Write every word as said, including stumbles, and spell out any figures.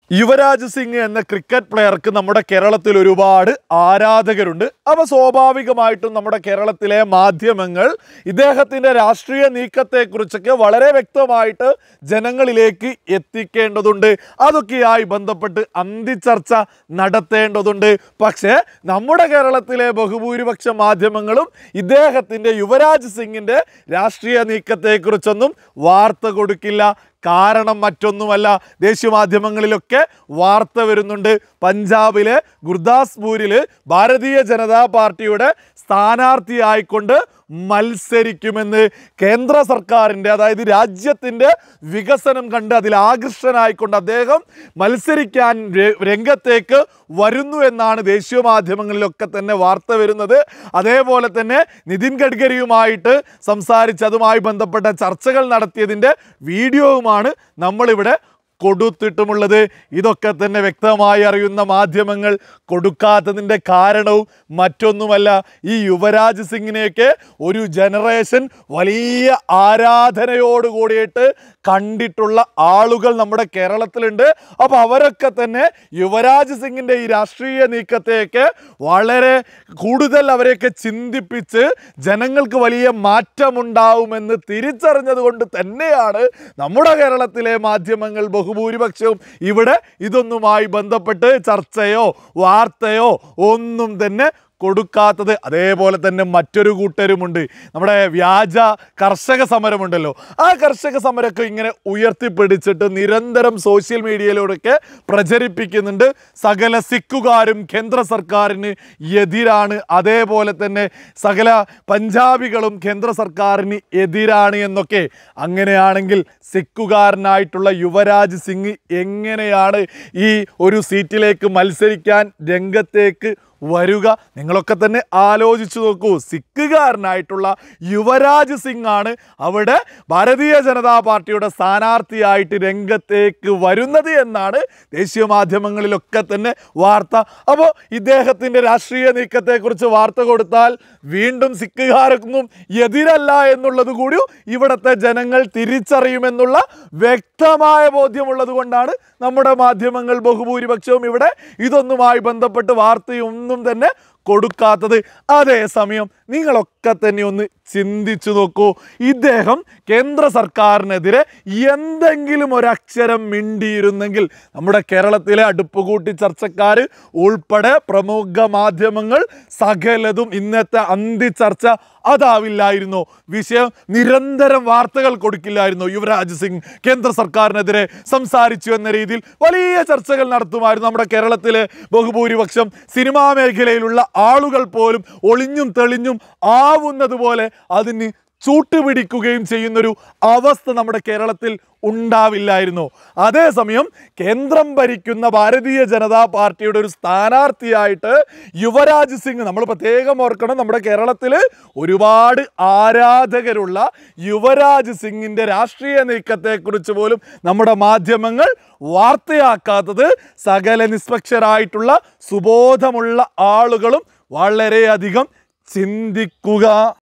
യുവരാജ് സിംഗ് എന്ന ക്രിക്കറ്റ് പ്ലെയർക്ക് നമ്മുടെ കേരളത്തിൽ ഒരുപാട് ആരാധകരുണ്ട്. അപ്പോൾ സ്വാഭാവികമായിട്ടും നമ്മുടെ കേരളത്തിലെ മാധ്യമങ്ങൾ ഇദ്ദേഹത്തിൻ്റെ രാഷ്ട്രീയ നീക്കത്തെക്കുറിച്ചൊക്കെ വളരെ വ്യക്തമായിട്ട് ജനങ്ങളിലേക്ക് എത്തിക്കേണ്ടതുണ്ട്. അതൊക്കെയായി ബന്ധപ്പെട്ട് അന്തിച്ചർച്ച നടത്തേണ്ടതുണ്ട്. പക്ഷേ നമ്മുടെ കേരളത്തിലെ ബഹുഭൂരിപക്ഷ മാധ്യമങ്ങളും ഇദ്ദേഹത്തിൻ്റെ യുവരാജ് സിംഗിൻ്റെ രാഷ്ട്രീയ നീക്കത്തെക്കുറിച്ചൊന്നും വാർത്ത കൊടുക്കില്ല. കാരണം മറ്റൊന്നുമല്ല, ദേശീയ മാധ്യമങ്ങളിലൊക്കെ വാർത്ത വരുന്നുണ്ട്. പഞ്ചാബിലെ ഗുർദാസ്പൂരിൽ ഭാരതീയ ജനതാ പാർട്ടിയുടെ സ്ഥാനാർത്ഥിയായിക്കൊണ്ട് മത്സരിക്കുമെന്ന് കേന്ദ്ര സർക്കാരിൻ്റെ, അതായത് രാജ്യത്തിൻ്റെ വികസനം കണ്ട് അതിൽ ആകർഷനായിക്കൊണ്ട് അദ്ദേഹം മത്സരിക്കാൻ രംഗത്തേക്ക് വരുന്നു എന്നാണ് ദേശീയ മാധ്യമങ്ങളിലൊക്കെ തന്നെ വാർത്ത വരുന്നത്. അതേപോലെ തന്നെ നിതിൻ ഗഡ്കരിയുമായിട്ട് സംസാരിച്ച് അതുമായി ബന്ധപ്പെട്ട ചർച്ചകൾ നടത്തിയതിൻ്റെ വീഡിയോവുമാണ് നമ്മളിവിടെ കൊടുത്തിട്ടുമുള്ളത്. ഇതൊക്കെ തന്നെ വ്യക്തമായി അറിയുന്ന മാധ്യമങ്ങൾ കൊടുക്കാത്തതിൻ്റെ കാരണവും മറ്റൊന്നുമല്ല, ഈ യുവരാജ് സിംഗിനെയൊക്കെ ഒരു ജനറേഷൻ വലിയ ആരാധനയോടുകൂടിയിട്ട് കണ്ടിട്ടുള്ള ആളുകൾ നമ്മുടെ കേരളത്തിലുണ്ട്. അപ്പോൾ അവരൊക്കെ തന്നെ യുവരാജ് സിംഗിൻ്റെ ഈ രാഷ്ട്രീയ നീക്കത്തെയൊക്കെ വളരെ കൂടുതൽ അവരെയൊക്കെ ചിന്തിപ്പിച്ച് ജനങ്ങൾക്ക് വലിയ മാറ്റമുണ്ടാവുമെന്ന് തിരിച്ചറിഞ്ഞത് കൊണ്ട് തന്നെയാണ് നമ്മുടെ കേരളത്തിലെ മാധ്യമങ്ങൾ ബഹുഭൂരിപക്ഷവും ഇവിടെ ഇതൊന്നുമായി ബന്ധപ്പെട്ട് ചർച്ചയോ വാർത്തയോ ഒന്നും തന്നെ കൊടുക്കാത്തത്. അതേപോലെ തന്നെ മറ്റൊരു കൂട്ടരുമുണ്ട്, നമ്മുടെ വ്യാജ കർഷക സമരമുണ്ടല്ലോ, ആ കർഷക സമരമൊക്കെ ഇങ്ങനെ ഉയർത്തിപ്പിടിച്ചിട്ട് നിരന്തരം സോഷ്യൽ മീഡിയയിലൂടെയൊക്കെ പ്രചരിപ്പിക്കുന്നുണ്ട്. സകല സിക്കുകാരും കേന്ദ്ര സർക്കാരിന് എതിരാണ്, അതേപോലെ തന്നെ സകല പഞ്ചാബികളും കേന്ദ്ര സർക്കാരിന് എതിരാണ് എന്നൊക്കെ. അങ്ങനെയാണെങ്കിൽ സിക്കുകാരനായിട്ടുള്ള യുവരാജ് സിംഗ് എങ്ങനെയാണ് ഈ ഒരു സീറ്റിലേക്ക് മത്സരിക്കാൻ രംഗത്തേക്ക് വരുക? നിങ്ങളൊക്കെ തന്നെ ആലോചിച്ചു നോക്കൂ. സിക്കുകാരനായിട്ടുള്ള യുവരാജ് സിംഗ് ആണ് അവിടെ ഭാരതീയ ജനതാ പാർട്ടിയുടെ സ്ഥാനാർത്ഥിയായിട്ട് രംഗത്തേക്ക് വരുന്നത് എന്നാണ് ദേശീയ മാധ്യമങ്ങളിലൊക്കെ തന്നെ വാർത്ത. അപ്പോൾ ഇദ്ദേഹത്തിൻ്റെ രാഷ്ട്രീയ നീക്കത്തെക്കുറിച്ച് വാർത്ത കൊടുത്താൽ വീണ്ടും സിക്കുകാരൊന്നും എതിരല്ല എന്നുള്ളത് കൂടി ഇവിടുത്തെ ജനങ്ങൾ തിരിച്ചറിയുമെന്നുള്ള വ്യക്തമായ ബോധ്യമുള്ളത് കൊണ്ടാണ് നമ്മുടെ മാധ്യമങ്ങൾ ബഹുഭൂരിപക്ഷവും ഇവിടെ ഇതൊന്നുമായി ബന്ധപ്പെട്ട് വാർത്തയും ഒന്നും തന്നെ കൊടുക്കാത്തത്. അതേസമയം നിങ്ങളൊക്കെ തന്നെ ഒന്ന് ചിന്തിച്ചു നോക്കൂ, ഇദ്ദേഹം കേന്ദ്ര സർക്കാരിനെതിരെ എന്തെങ്കിലും ഒരക്ഷരം മിണ്ടിയിരുന്നെങ്കിൽ നമ്മുടെ കേരളത്തിലെ അടുപ്പുകൂട്ടി ചർച്ചക്കാർ ഉൾപ്പെടെ പ്രമുഖ മാധ്യമങ്ങൾ സകലതും ഇന്നത്തെ അന്തിച്ചർച്ച അതാവില്ലായിരുന്നു. വിഷയം നിരന്തരം വാർത്തകൾ കൊടുക്കില്ലായിരുന്നു. യുവരാജ് സിംഗ് കേന്ദ്ര സർക്കാരിനെതിരെ സംസാരിച്ചു എന്ന രീതിയിൽ വലിയ ചർച്ചകൾ നടത്തുമായിരുന്നു. നമ്മുടെ കേരളത്തിലെ ബഹുഭൂരിപക്ഷം സിനിമാ മേഖലയിലുള്ള ആളുകൾ പോലും ഒളിഞ്ഞും തെളിഞ്ഞും ആവുന്നത് പോലെ അതിന് ചൂട്ടുപിടിക്കുകയും ചെയ്യുന്നൊരു അവസ്ഥ നമ്മുടെ കേരളത്തിൽ ഉണ്ടാവില്ലായിരുന്നു. അതേസമയം കേന്ദ്രം ഭരിക്കുന്ന ഭാരതീയ ജനതാ പാർട്ടിയുടെ ഒരു സ്ഥാനാർത്ഥിയായിട്ട് യുവരാജ് സിംഗ്, നമ്മൾ പ്രത്യേകം ഓർക്കണം, നമ്മുടെ കേരളത്തിൽ ഒരുപാട് ആരാധകരുള്ള യുവരാജ് സിംഗിൻ്റെ രാഷ്ട്രീയ നീക്കത്തെക്കുറിച്ച് പോലും നമ്മുടെ മാധ്യമങ്ങൾ വാർത്തയാക്കാത്തത് സകല നിഷ്പക്ഷരായിട്ടുള്ള സുബോധമുള്ള ആളുകളും വളരെയധികം ചിന്തിക്കുക.